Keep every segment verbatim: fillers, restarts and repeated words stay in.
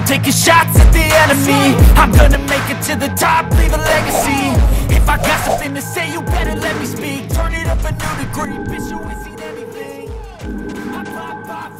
taking shots at the enemy. I'm gonna make it to the top, leave a legacy. If I got something to say, you better let me speak. Turn it up a new degree, bitch, you ain't seen anything. I pop, pop.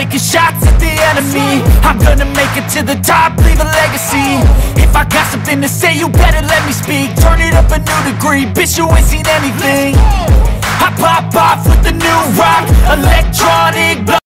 taking shots at the enemy. I'm gonna make it to the top, leave a legacy. If I got something to say, you better let me speak. Turn it up a new degree, bitch, you ain't seen anything. I pop off with the new rock, electronic.